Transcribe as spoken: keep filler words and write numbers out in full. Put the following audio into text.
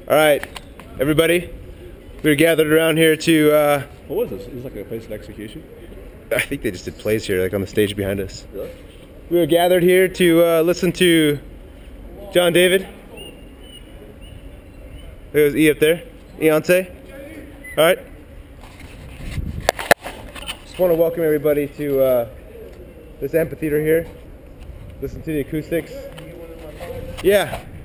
All right, everybody, we're gathered around here to. Uh, what was this? It was like a place of execution? I think they just did plays here, like on the stage behind us. Really? We were gathered here to uh, listen to John David. There's E up there. Eonce. All right. Just want to welcome everybody to uh, this amphitheater here. Listen to the acoustics. Yeah.